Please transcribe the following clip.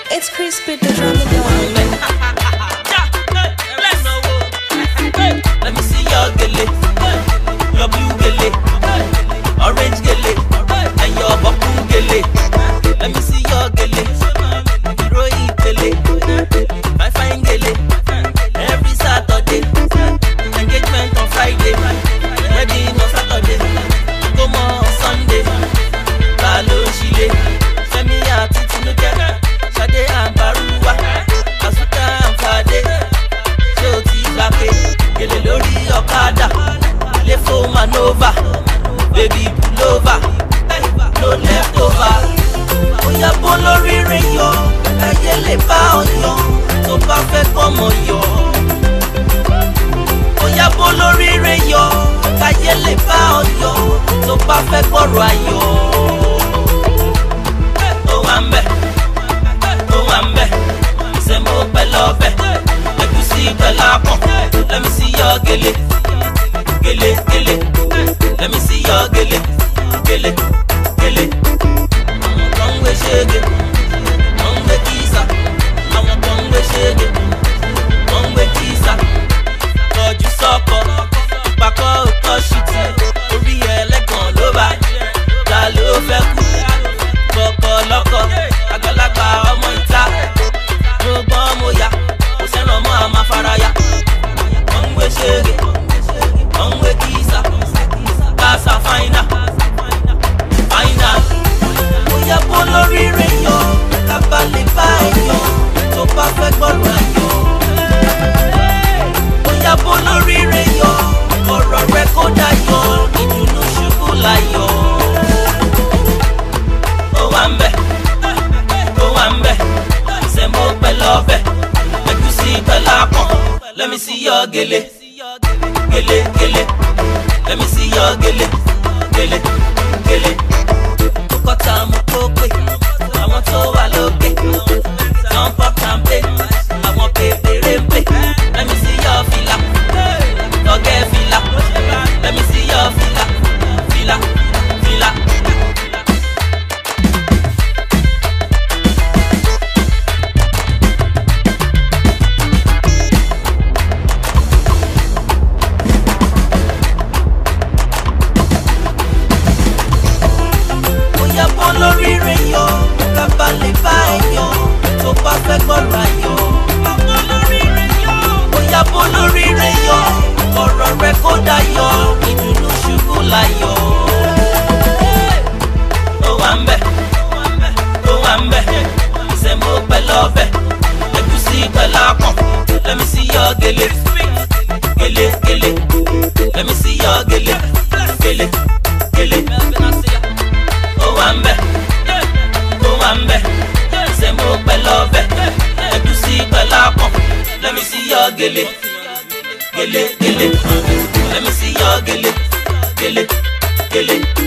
It's Crispy the drama dog. Let me see your gele, your blue gele, orange gele, and your purple gele. Let me see your gele, heroic gele, my fine gele. Every Saturday, engagement on Friday, wedding on Saturday, come on Sunday. Balo Chile, Femi àti Tinuke, Sade and Baruwa, Asuka and Fade, Shoti Lake, Gele lórí ọ̀kadà, Lefo Manova, baby pull over, no leftover. Oya bó lórí rẹ̀ yọ, ayé lè bá ọ yọ, tó bá fẹ́ kọ́mọ yọ. Oya bó lórí rẹ̀ yọ, ayé lè bá ọ yọ, tó bá fẹ́ kọ́rọ̀ ayọ̀. Let me see your gele, gele, gele. Let me see your gele, gele, gele. Come we shake, come we kisa. Come we shake, come we kisa. God you sucker, pako utoshiti. Orí ẹlẹ́gàn ló bá, ta ló fẹ́ kú. Kọ̀kọ̀ lọ́kọ̀, àgbàlagbà ọmọ ìta. Mo gbọ́n mo yá, kò sẹ́ràn mọ́ àmà faraya. Shege, onwe kisa, kasa fina, fina. Oya bó lórí rẹ̀ yọ, kábàlì bá yọ, tó bá fẹ́ gbọ́rọ̀ ayọ̀. Oya bó lórí rẹ̀ yọ, ọ̀rọ̀ rẹ̀ kó dayọ̀, ìdùnnú ṣubú láyọ̀. Ó wà ń bẹ̀, sẹ́mo pẹ̀lú ọbẹ̀, ẹ̀gúsí pẹ̀lú àpọ̀n. Let me see your gele. Gele, gele, let me see your gele, gele, gele. Kọ́kọ́tà mú kókè, àwọn tó wà lókè. Jump up and play, àwọn pépéré ń pè. Let me see your fila, forget fila. Let me see your fila, fila, fila. Lórí rẹ̀ yọ, kábàlì bá ẹ̀yọ, tó bá fẹ́ gbọ́rọ̀ ayọ̀. Bóyá bó lórí rẹ̀ yọ, ọ̀rọ̀ rẹ̀ kó dayọ̀, ìdùnnú ṣubú láyọ̀. Ó wà ń bẹ̀, sẹ́mo pẹ̀lú ọbẹ̀, ẹ̀gúsí pẹ̀lú àpọ̀n. Let me see your gele, gele, gele. Let me see your gele, gele, gele. Ó wà ń bẹ̀, sẹ́mo pẹ̀lú ọbẹ̀, ẹ̀gúsí pẹ̀lú àpọ̀n. Let me see your gele, gele, gele. Let me see your gele, gele, gele.